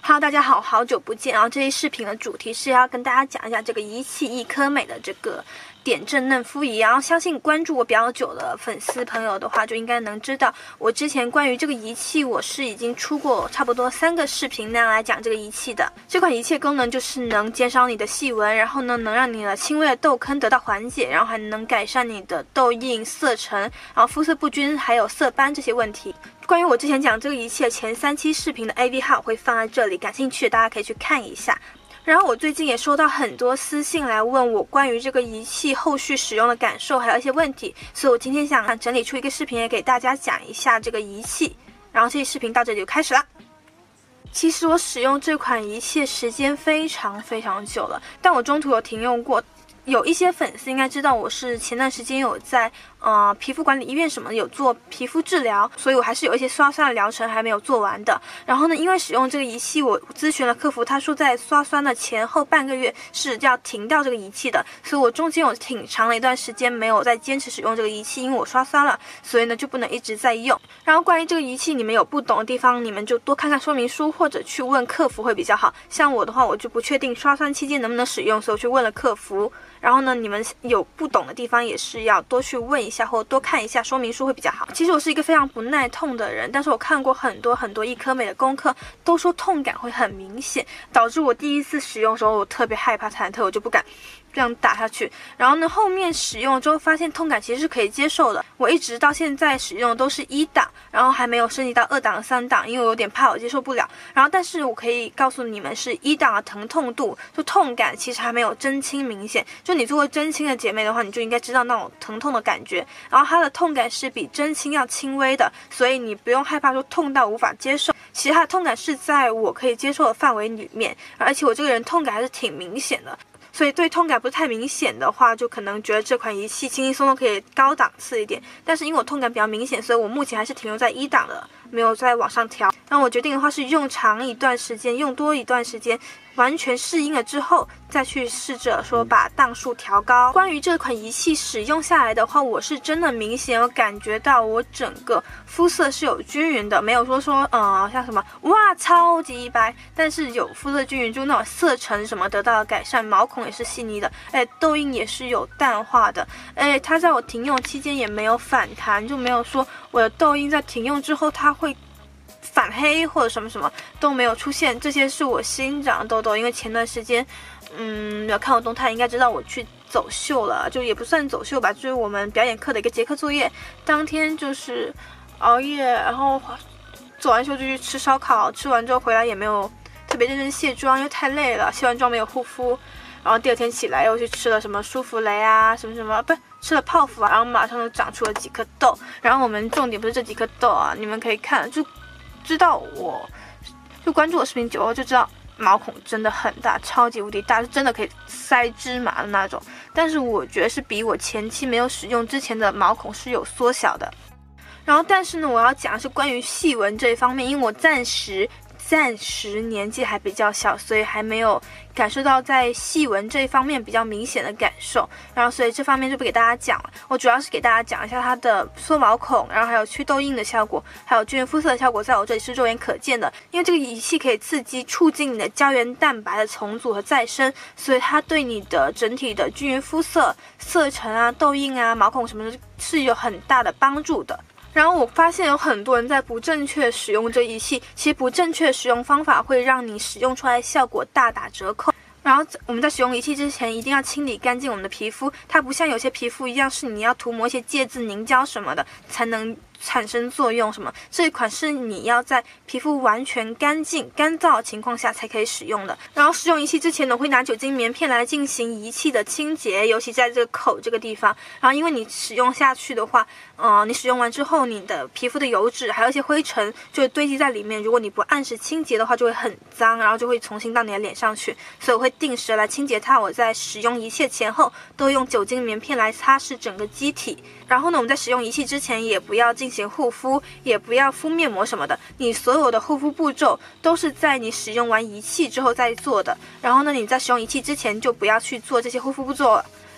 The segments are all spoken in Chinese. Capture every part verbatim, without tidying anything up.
Hello， 大家好，好久不见。然后这一视频的主题是要跟大家讲一下这个仪器益科美的这个点阵嫩肤仪。然后相信关注我比较久的粉丝朋友的话，就应该能知道我之前关于这个仪器，我是已经出过差不多三个视频那样来讲这个仪器的。这款仪器的功能就是能减少你的细纹，然后呢能让你的轻微的痘坑得到缓解，然后还能改善你的痘印、色沉，然后肤色不均还有色斑这些问题。关于我之前讲这个仪器的前三期视频的 A V 号我会放在这里，感兴趣的大家可以去看一下。然后我最近也收到很多私信来问我关于这个仪器后续使用的感受，还有一些问题，所以我今天想整理出一个视频，也给大家讲一下这个仪器。然后这期视频到这里就开始啦。其实我使用这款仪器的时间非常非常久了，但我中途有停用过。有一些粉丝应该知道我是前段时间有在呃皮肤管理医院什么有做皮肤治疗，所以我还是有一些刷酸的疗程还没有做完的。然后呢，因为使用这个仪器，我咨询了客服，他说在刷酸的前后半个月是要停掉这个仪器的，所以我中间有挺长的一段时间没有再坚持使用这个仪器，因为我刷酸了，所以呢就不能一直在用。然后关于这个仪器，你们有不懂的地方，你们就多看看说明书或者去问客服会比较好。像我的话，我就不确定刷酸期间能不能使用，所以我去问了客服。然后呢，你们有不懂的地方也是要多去问一下，或多看一下说明书会比较好。其实我是一个非常不耐痛的人，但是我看过很多很多益科美的功课，都说痛感会很明显，导致我第一次使用的时候我特别害怕忐忑，我就不敢这样打下去。然后呢，后面使用之后发现痛感其实是可以接受的。我一直到现在使用的都是一档，然后还没有升级到二档、三档，因为我有点怕我接受不了。然后但是我可以告诉你们，是一档的疼痛度，就痛感其实还没有针清明显。就你做过针清的姐妹的话，你就应该知道那种疼痛的感觉。然后它的痛感是比针清要轻微的，所以你不用害怕说痛到无法接受。其实它的痛感是在我可以接受的范围里面，而且我这个人痛感还是挺明显的。所以对痛感不是太明显的话，就可能觉得这款仪器轻轻松松可以高档次一点。但是因为我痛感比较明显，所以我目前还是停留在一档的，没有再往上调。然后我决定的话是用长一段时间，用多一段时间，完全适应了之后，再去试着说把档数调高。关于这款仪器使用下来的话，我是真的明显有感觉到我整个肤色是有均匀的，没有说说呃像什么哇超级白，但是有肤色均匀，就那种色沉什么得到了改善，毛孔也是细腻的，哎，痘印也是有淡化的，哎，它在我停用期间也没有反弹，就没有说我的痘印在停用之后它会反黑或者什么什么都没有出现。这些是我新长的痘痘，因为前段时间嗯有看我动态应该知道我去走秀了，就也不算走秀吧，就是我们表演课的一个结课作业，当天就是熬夜，然后做完秀就去吃烧烤，吃完之后回来也没有特别认真卸妆，因为太累了，卸完妆没有护肤，然后第二天起来又去吃了什么舒芙蕾啊什么什么，不是吃了泡芙啊，然后马上就长出了几颗痘。然后我们重点不是这几颗痘啊，你们可以看就知道，我就关注我视频久了就知道毛孔真的很大，超级无敌大，是真的可以塞芝麻的那种。但是我觉得是比我前期没有使用之前的毛孔是有缩小的。然后但是呢，我要讲的是关于细纹这一方面，因为我暂时暂时年纪还比较小，所以还没有感受到在细纹这一方面比较明显的感受，然后所以这方面就不给大家讲了。我主要是给大家讲一下它的缩毛孔，然后还有去痘印的效果，还有均匀肤色的效果，在我这里是肉眼可见的。因为这个仪器可以刺激促进你的胶原蛋白的重组和再生，所以它对你的整体的均匀肤色、色沉啊、痘印啊、毛孔什么的是有很大的帮助的。然后我发现有很多人在不正确使用这仪器，其实不正确使用方法会让你使用出来效果大打折扣。然后我们在使用仪器之前一定要清理干净我们的皮肤，它不像有些皮肤一样是你要涂抹一些芥渍凝胶什么的才能产生作用什么，这一款是你要在皮肤完全干净干燥的情况下才可以使用的。然后使用仪器之前呢，我会拿酒精棉片来进行仪器的清洁，尤其在这个口这个地方。然后因为你使用下去的话，呃，你使用完之后你的皮肤的油脂还有一些灰尘就会堆积在里面，如果你不按时清洁的话就会很脏，然后就会重新到你的脸上去，所以我会定时来清洁它。我在使用仪器前后都用酒精棉片来擦拭整个机体。然后呢，我们在使用仪器之前也不要进行护肤，也不要敷面膜什么的，你所有的护肤步骤都是在你使用完仪器之后再做的。然后呢，你在使用仪器之前就不要去做这些护肤步骤了。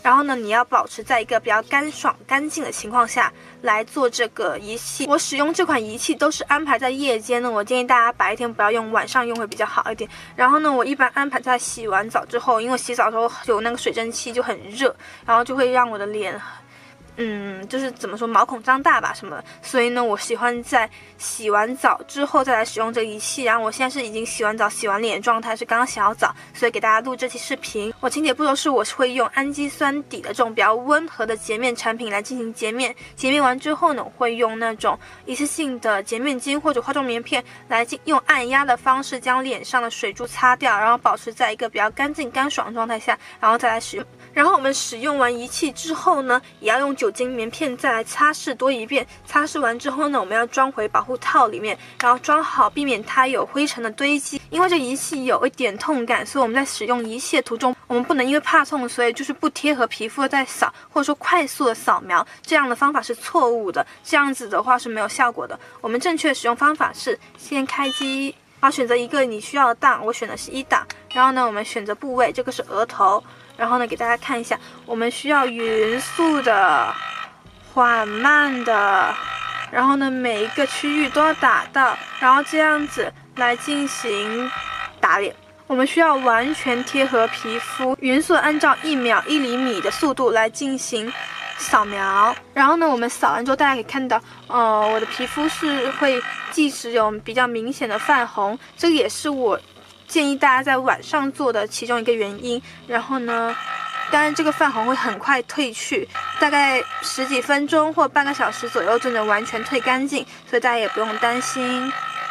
然后呢，你要保持在一个比较干爽干净的情况下来做这个仪器。我使用这款仪器都是安排在夜间呢，我建议大家白天不要用，晚上用会比较好一点。然后呢，我一般安排在洗完澡之后，因为洗澡的时候有那个水蒸气就很热，然后就会让我的脸嗯，就是怎么说毛孔张大吧什么的，所以呢，我喜欢在洗完澡之后再来使用这个仪器。然后我现在是已经洗完澡、洗完脸的状态，是刚刚洗好澡，所以给大家录这期视频。我清洁步骤是，我是会用氨基酸底的这种比较温和的洁面产品来进行洁面。洁面完之后呢，我会用那种一次性的洁面巾或者化妆棉片来进用按压的方式将脸上的水珠擦掉，然后保持在一个比较干净干爽的状态下，然后再来使用。然后我们使用完仪器之后呢，也要用酒精棉片再来擦拭多一遍。擦拭完之后呢，我们要装回保护套里面，然后装好，避免它有灰尘的堆积。因为这仪器有一点痛感，所以我们在使用仪器的途中，我们不能因为怕痛，所以就是不贴合皮肤再扫，或者说快速的扫描，这样的方法是错误的，这样子的话是没有效果的。我们正确的使用方法是先开机，然后选择一个你需要的档，我选的是一档。然后呢，我们选择部位，这个是额头。然后呢，给大家看一下，我们需要匀速的、缓慢的，然后呢，每一个区域都要打到，然后这样子来进行打脸。我们需要完全贴合皮肤，匀速按照一秒一厘米的速度来进行扫描。然后呢，我们扫完之后，大家可以看到，呃，我的皮肤是会即使有比较明显的泛红，这个也是我建议大家在晚上做的其中一个原因。然后呢，当然这个泛红会很快褪去，大概十几分钟或半个小时左右就能完全褪干净，所以大家也不用担心。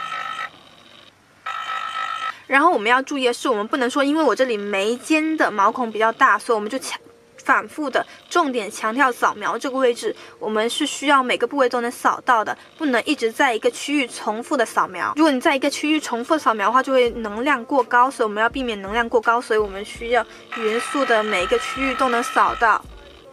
然后我们要注意的是，我们不能说因为我这里眉间的毛孔比较大，所以我们就强反复的重点强调扫描这个位置，我们是需要每个部位都能扫到的，不能一直在一个区域重复的扫描。如果你在一个区域重复扫描的话，就会能量过高，所以我们要避免能量过高，所以我们需要匀速的每一个区域都能扫到。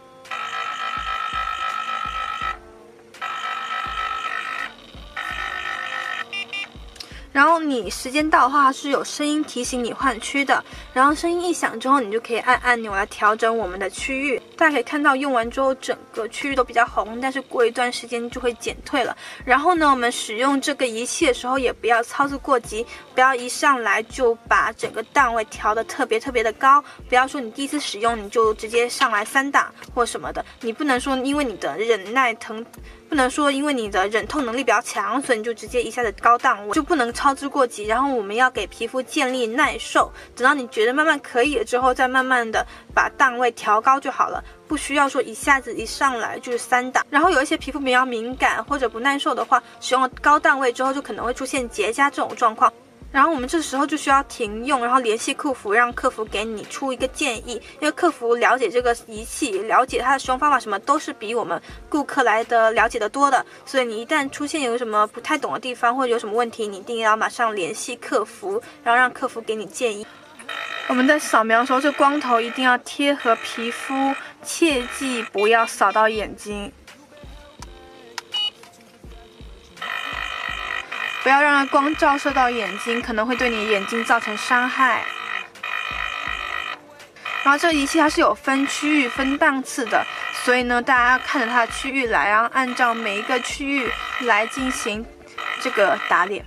然后你时间到的话是有声音提醒你换区的，然后声音一响之后，你就可以按按钮来调整我们的区域。大家可以看到用完之后整个区域都比较红，但是过一段时间就会减退了。然后呢，我们使用这个仪器的时候也不要操作过急，不要一上来就把整个档位调得特别特别的高，不要说你第一次使用你就直接上来三档或什么的，你不能说因为你的忍耐疼不能说因为你的忍痛能力比较强，所以你就直接一下子高档位，就不能操之过急。然后我们要给皮肤建立耐受，等到你觉得慢慢可以了之后，再慢慢的把档位调高就好了，不需要说一下子一上来就是三档。然后有一些皮肤比较敏感或者不耐受的话，使用了高档位之后就可能会出现结痂这种状况。然后我们这时候就需要停用，然后联系客服，让客服给你出一个建议，因为客服了解这个仪器，了解它的使用方法什么都是比我们顾客来的了解的多的，所以你一旦出现有什么不太懂的地方或者有什么问题，你一定要马上联系客服，然后让客服给你建议。我们在扫描的时候，这光头一定要贴合皮肤，切记不要扫到眼睛。不要让光照射到眼睛，可能会对你眼睛造成伤害。然后这个仪器它是有分区域、分档次的，所以呢，大家要看着它的区域来，然后按照每一个区域来进行这个打脸。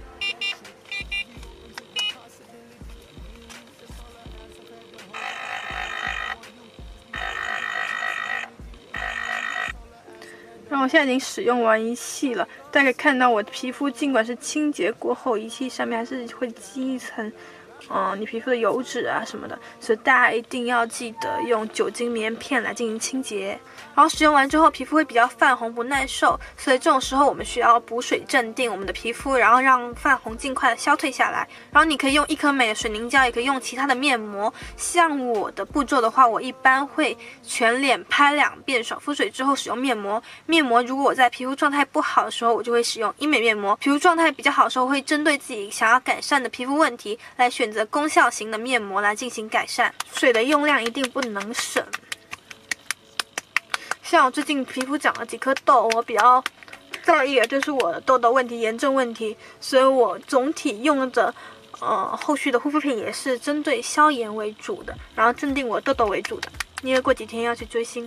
然后我现在已经使用完仪器了，大家可以看到我的皮肤尽管是清洁过后，仪器上面还是会积一层嗯，你皮肤的油脂啊什么的，所以大家一定要记得用酒精棉片来进行清洁。然后使用完之后，皮肤会比较泛红不耐受，所以这种时候我们需要补水镇定我们的皮肤，然后让泛红尽快的消退下来。然后你可以用一颗美的水凝胶，也可以用其他的面膜。像我的步骤的话，我一般会全脸拍两遍爽肤水之后使用面膜。面膜如果我在皮肤状态不好的时候，我就会使用医美面膜；皮肤状态比较好的时候，会针对自己想要改善的皮肤问题来选择功效型的面膜来进行改善。水的用量一定不能省。像我最近皮肤长了几颗痘，我比较在意的就是我的痘痘问题、炎症问题，所以我总体用的呃后续的护肤品也是针对消炎为主的，然后镇定我痘痘为主的。 因为过几天要去追星，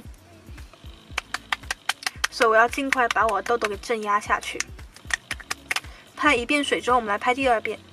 所以我要尽快把我痘痘给镇压下去。拍一遍水之后，我们来拍第二遍。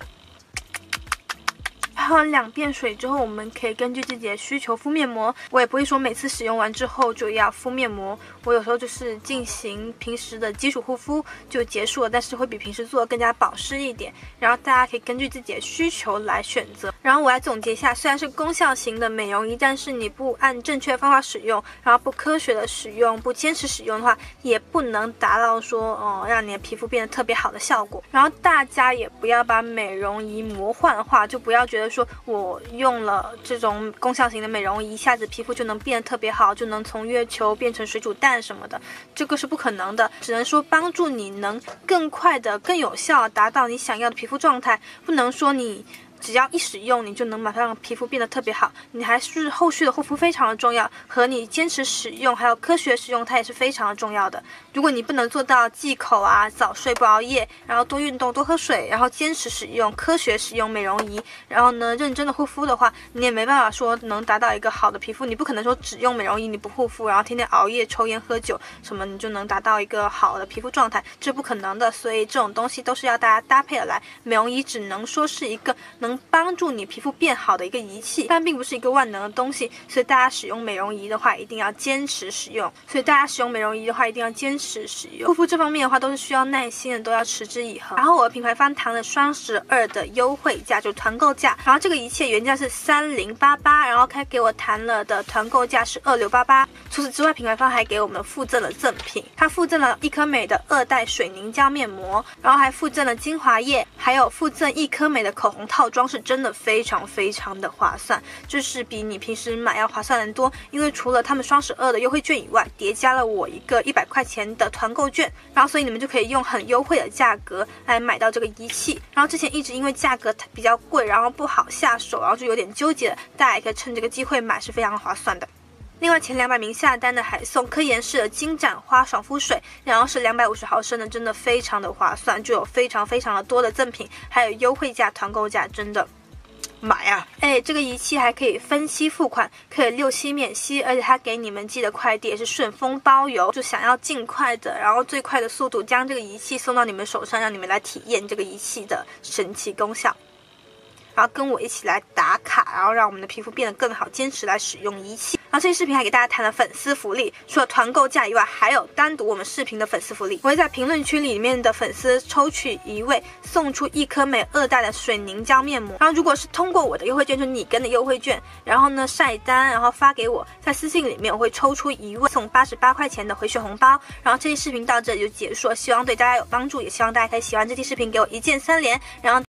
拍完两遍水之后，我们可以根据自己的需求敷面膜。我也不会说每次使用完之后就要敷面膜，我有时候就是进行平时的基础护肤就结束了，但是会比平时做的更加保湿一点。然后大家可以根据自己的需求来选择。然后我来总结一下，虽然是功效型的美容仪，但是你不按正确方法使用，然后不科学的使用，不坚持使用的话，也不能达到说哦让你的皮肤变得特别好的效果。然后大家也不要把美容仪魔幻化，就不要觉得说我用了这种功效型的美容仪，一下子皮肤就能变得特别好，就能从月球变成水煮蛋什么的，这个是不可能的。只能说帮助你能更快的、更有效达到你想要的皮肤状态，不能说你只要一使用你就能马上让皮肤变得特别好，你还是后续的护肤非常的重要，和你坚持使用还有科学使用它也是非常的重要的。如果你不能做到忌口啊、早睡不熬夜，然后多运动多喝水，然后坚持使用科学使用美容仪，然后呢认真的护肤的话，你也没办法说能达到一个好的皮肤。你不可能说只用美容仪你不护肤，然后天天熬夜抽烟喝酒什么你就能达到一个好的皮肤状态，这不可能的。所以这种东西都是要大家搭配的来，美容仪只能说是一个能帮助你皮肤变好的一个仪器，但并不是一个万能的东西。所以大家使用美容仪的话一定要坚持使用所以大家使用美容仪的话一定要坚持使用。护肤这方面的话都是需要耐心的，都要持之以恒。然后我的品牌方谈了双十二的优惠价，就团购价，然后这个仪器原价是三零八八，然后他给我谈了的团购价是二六八八。除此之外，品牌方还给我们附赠了赠品，它附赠了一颗美的二代水凝胶面膜，然后还附赠了精华液，还有附赠一颗美的口红套装，是真的非常非常的划算，就是比你平时买要划算很多。因为除了他们双十二的优惠券以外，叠加了我一个一百块钱的团购券，然后所以你们就可以用很优惠的价格来买到这个仪器。然后之前一直因为价格比较贵，然后不好下手，然后就有点纠结，大家也可以趁这个机会买，是非常划算的。另外前两百名下单的还送科颜氏的金盏花爽肤水，然后是两百五十毫升的，真的非常的划算，就有非常非常的多的赠品，还有优惠价、团购价，真的买啊！哎，这个仪器还可以分期付款，可以六期免息，而且它给你们寄的快递也是顺丰包邮，就想要尽快的，然后最快的速度将这个仪器送到你们手上，让你们来体验这个仪器的神奇功效。然后跟我一起来打卡，然后让我们的皮肤变得更好，坚持来使用仪器。然后这期视频还给大家谈了粉丝福利，除了团购价以外，还有单独我们视频的粉丝福利。我会在评论区里面的粉丝抽取一位，送出一颗美二代的水凝胶面膜。然后如果是通过我的优惠券，就是你跟的优惠券，然后呢晒单，然后发给我，在私信里面我会抽出一位，送八十八块钱的回血红包。然后这期视频到这里就结束了，希望对大家有帮助，也希望大家可以喜欢这期视频，给我一键三连，然后